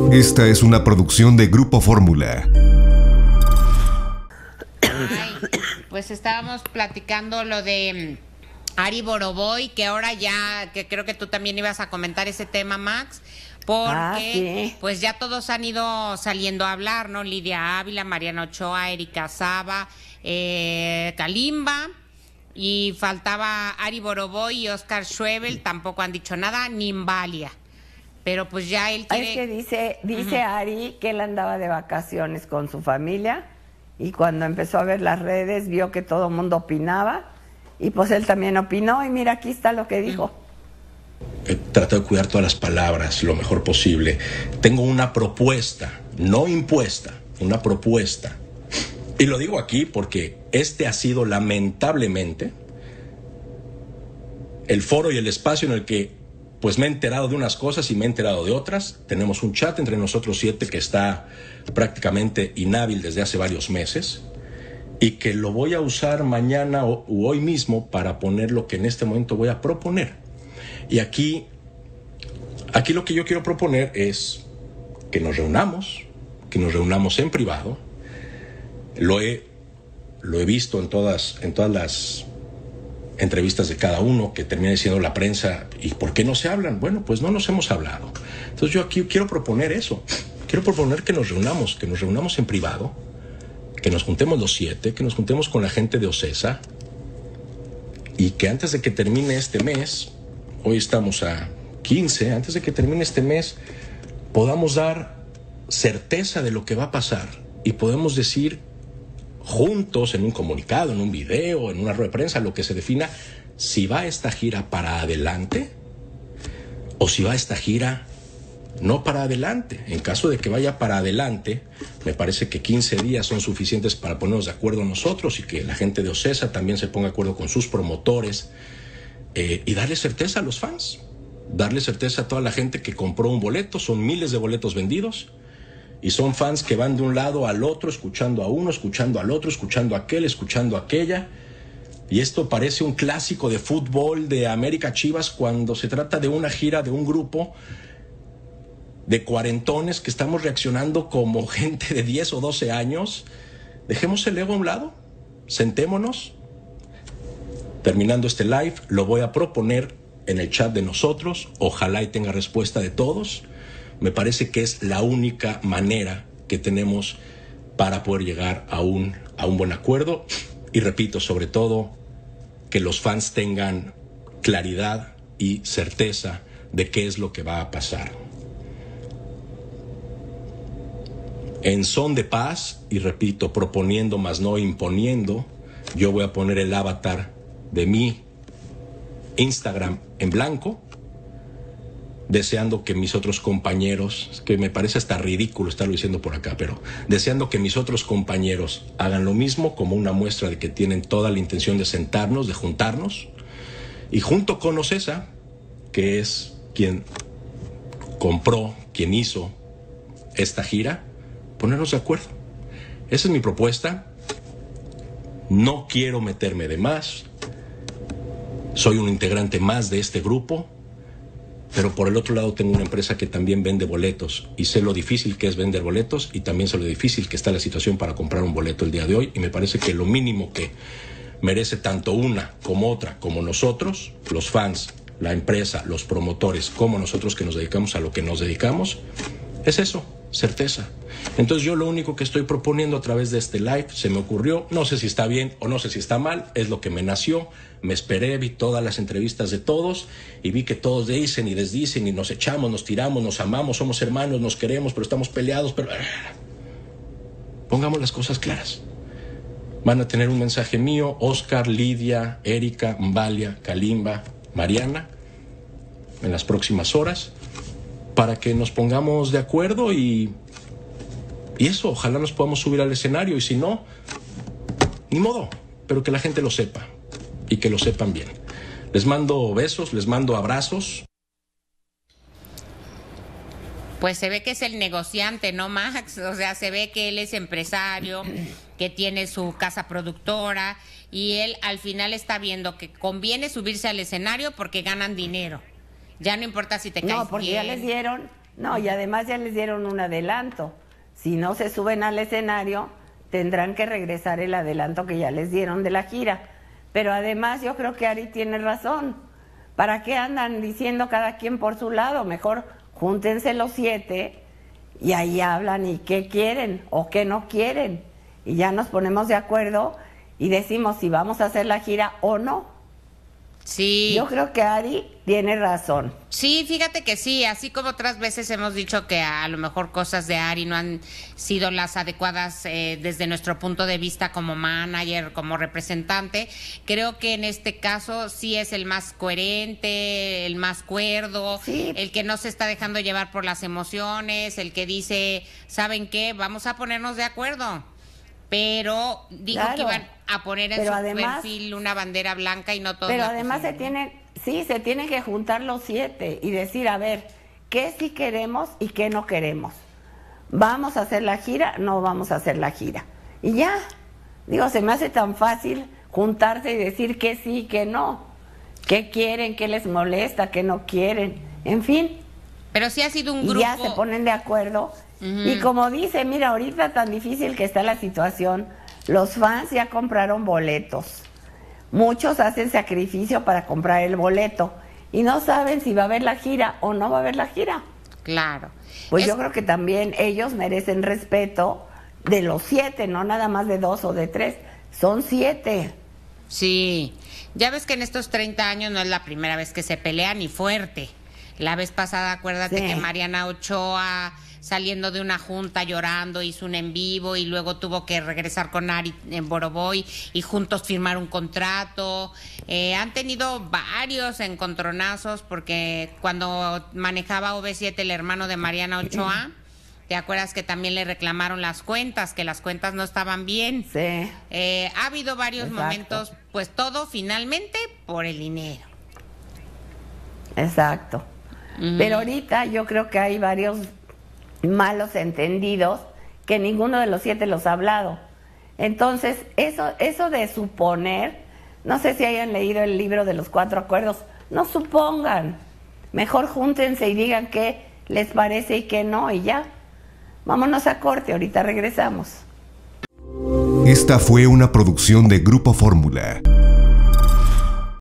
Esta es una producción de Grupo Fórmula. Ay, pues estábamos platicando lo de Ari Boroboy, que ahora ya, que creo que tú también ibas a comentar ese tema, Max, porque sí. pues ya todos han ido saliendo a hablar, ¿no? Lidia Ávila, Mariana Ochoa, Erika Saba, Kalimba, y faltaba Ari Boroboy y Oscar Schwebel, tampoco han dicho nada, ni Mbalia. Pero pues ya él quiere... Es que dice Ari que él andaba de vacaciones con su familia y cuando empezó a ver las redes vio que todo el mundo opinaba y pues él también opinó y mira, aquí está lo que dijo. Trato de cuidar todas las palabras lo mejor posible. Tengo una propuesta, no impuesta, una propuesta. Y lo digo aquí porque este ha sido lamentablemente el foro y el espacio en el que pues me he enterado de unas cosas y me he enterado de otras. Tenemos un chat entre nosotros 7 que está prácticamente inhábil desde hace varios meses y que lo voy a usar mañana u hoy mismo para poner lo que en este momento voy a proponer. Y aquí lo que yo quiero proponer es que nos reunamos en privado. Lo he visto en todas las entrevistas de cada uno, que termina diciendo la prensa, ¿y por qué no se hablan? Bueno, pues no nos hemos hablado. Entonces yo aquí quiero proponer eso. Quiero proponer que nos reunamos en privado, que nos juntemos los 7, que nos juntemos con la gente de OCESA y que antes de que termine este mes, hoy estamos a 15, antes de que termine este mes, podamos dar certeza de lo que va a pasar y podemos decir juntos en un comunicado, en un video, en una rueda de prensa, lo que se defina, si va esta gira para adelante o si va esta gira no para adelante. En caso de que vaya para adelante, me parece que 15 días son suficientes para ponernos de acuerdo nosotros y que la gente de OCESA también se ponga de acuerdo con sus promotores y darle certeza a los fans, darle certeza a toda la gente que compró un boleto. Son miles de boletos vendidos. Y son fans que van de un lado al otro, escuchando a uno, escuchando al otro, escuchando a aquel, escuchando a aquella. Y esto parece un clásico de fútbol de América Chivas cuando se trata de una gira de un grupo de cuarentones que estamos reaccionando como gente de 10 o 12 años. Dejemos el ego a un lado, sentémonos. Terminando este live, lo voy a proponer en el chat de nosotros. Ojalá y tenga respuesta de todos. Me parece que es la única manera que tenemos para poder llegar a un buen acuerdo. Y repito, sobre todo, que los fans tengan claridad y certeza de qué es lo que va a pasar. En son de paz, y repito, proponiendo más no imponiendo, yo voy a poner el avatar de mi Instagram en blanco, deseando que mis otros compañeros, que me parece hasta ridículo estarlo diciendo por acá, pero deseando que mis otros compañeros hagan lo mismo, como una muestra de que tienen toda la intención de sentarnos, de juntarnos, y junto con OCESA, que es quien compró, quien hizo esta gira, ponernos de acuerdo. Esa es mi propuesta. No quiero meterme de más. Soy un integrante más de este grupo. Pero por el otro lado tengo una empresa que también vende boletos y sé lo difícil que es vender boletos y también sé lo difícil que está la situación para comprar un boleto el día de hoy, y me parece que lo mínimo que merece tanto una como otra, como nosotros, los fans, la empresa, los promotores, como nosotros que nos dedicamos a lo que nos dedicamos, es eso, certeza. Entonces yo lo único que estoy proponiendo a través de este live, se me ocurrió, no sé si está bien o no sé si está mal, es lo que me nació, me esperé, vi todas las entrevistas de todos y vi que todos dicen y desdicen y nos echamos, nos tiramos, nos amamos, somos hermanos, nos queremos, pero estamos peleados, pero pongamos las cosas claras. Van a tener un mensaje mío, Oscar, Lidia, Erika, Mbalia, Kalimba, Mariana, en las próximas horas, para que nos pongamos de acuerdo y eso, ojalá nos podamos subir al escenario, y si no, ni modo, pero que la gente lo sepa y que lo sepan bien. Les mando besos, les mando abrazos. Pues se ve que es el negociante, ¿no, Max? O sea, se ve que él es empresario, que tiene su casa productora, y él al final está viendo que conviene subirse al escenario porque ganan dinero. Ya no importa si te caes No, porque bien. ya les dieron No, y además ya les dieron un adelanto. Si no se suben al escenario, tendrán que regresar el adelanto que ya les dieron de la gira. Pero además yo creo que Ari tiene razón. ¿Para qué andan diciendo cada quien por su lado? Mejor júntense los 7 y ahí hablan y qué quieren o qué no quieren. Y ya nos ponemos de acuerdo y decimos si vamos a hacer la gira o no. Sí. Yo creo que Ari tiene razón. Sí, fíjate que sí, así como otras veces hemos dicho que a lo mejor cosas de Ari no han sido las adecuadas desde nuestro punto de vista como manager, como representante, creo que en este caso sí es el más coherente, el más cuerdo, sí, el que no se está dejando llevar por las emociones, el que dice, ¿saben qué? Vamos a ponernos de acuerdo. Pero dijo que iban a poner en su perfil una bandera blanca y no todo. Pero además se tienen que juntar los 7 y decir, a ver, ¿qué sí queremos y qué no queremos? ¿Vamos a hacer la gira? No vamos a hacer la gira. Y ya, digo, se me hace tan fácil juntarse y decir que sí y que no. ¿Qué quieren? ¿Qué les molesta? ¿Qué no quieren? En fin. Pero sí ha sido un grupo. Y ya se ponen de acuerdo. Y como dice, mira, ahorita tan difícil que está la situación, los fans ya compraron boletos. Muchos hacen sacrificio para comprar el boleto y no saben si va a haber la gira o no va a haber la gira. Claro. Pues yo creo que también ellos merecen respeto de los 7, no nada más de 2 o de 3. Son 7. Sí. Ya ves que en estos 30 años no es la primera vez que se pelean y fuerte. La vez pasada, acuérdate que Mariana Ochoa, saliendo de una junta llorando, hizo un en vivo y luego tuvo que regresar con Ari en Boroboy y juntos firmar un contrato. Han tenido varios encontronazos porque cuando manejaba OV7 el hermano de Mariana Ochoa, ¿te acuerdas que también le reclamaron las cuentas, que las cuentas no estaban bien? Sí. Ha habido varios momentos, pues todo finalmente por el dinero. Exacto. Pero ahorita yo creo que hay varios malos entendidos que ninguno de los 7 los ha hablado. Entonces, eso de suponer, no sé si hayan leído el libro de los 4 acuerdos, no supongan. Mejor júntense y digan qué les parece y qué no, y ya. Vámonos a corte, ahorita regresamos. Esta fue una producción de Grupo Fórmula.